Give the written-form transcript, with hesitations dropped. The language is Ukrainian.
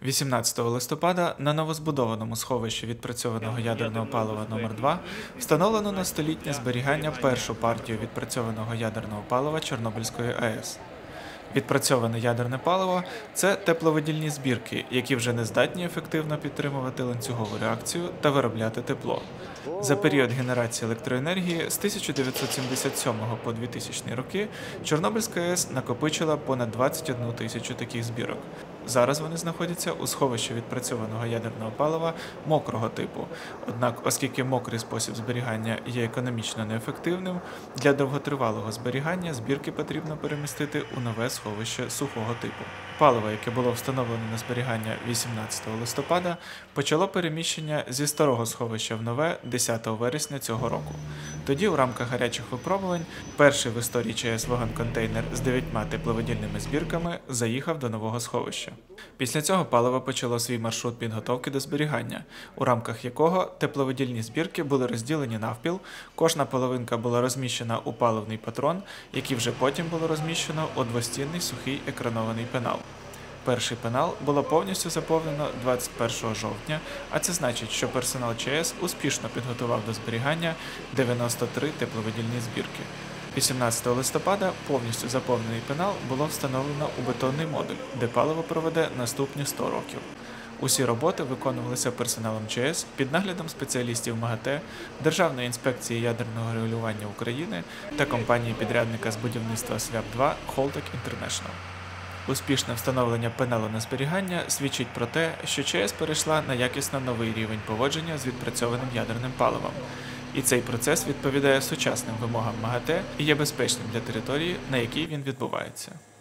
18 листопада на новозбудованому сховищі відпрацьованого ядерного палива номер 2 встановлено на столітнє зберігання першу партію відпрацьованого ядерного палива Чорнобильської АЕС. Відпрацьоване ядерне паливо – це тепловидільні збірки, які вже не здатні ефективно підтримувати ланцюгову реакцію та виробляти тепло. За період генерації електроенергії з 1977 по 2000 роки Чорнобильська АЕС накопичила понад 21 тисячу таких збірок. Зараз вони знаходяться у сховищі відпрацьованого ядерного палива мокрого типу. Однак, оскільки мокрий спосіб зберігання є економічно неефективним, для довготривалого зберігання збірки потрібно перемістити у нове сховище сухого типу. Паливо, яке було встановлено на зберігання 18 листопада, почало переміщення зі старого сховища в нове 10 вересня цього року. Тоді, у рамках гарячих випробувань, перший в історії ЧАЕС вагон-контейнер з 9 тепловидільними збірками заїхав до нового сховища. Після цього паливо почало свій маршрут підготовки до зберігання, у рамках якого тепловидільні збірки були розділені навпіл, кожна половинка була розміщена у паливний патрон, який вже потім було розміщено у двостінний сухий екранований пенал. Перший пенал було повністю заповнено 21 жовтня, а це значить, що персонал ЧАЕС успішно підготував до зберігання 93 тепловидільні збірки. 18 листопада повністю заповнений пенал було встановлено у бетонний модуль, де паливо проведе наступні 100 років. Усі роботи виконувалися персоналом ЧАЕС під наглядом спеціалістів МАГАТЕ, Державної інспекції ядерного регулювання України та компанії-підрядника з будівництва СВЯП-2 Holtec International. Успішне встановлення пеналу на зберігання свідчить про те, що ЧАЕС перейшла на якісно новий рівень поводження з відпрацьованим ядерним паливом. І цей процес відповідає сучасним вимогам МАГАТЕ і є безпечним для території, на якій він відбувається.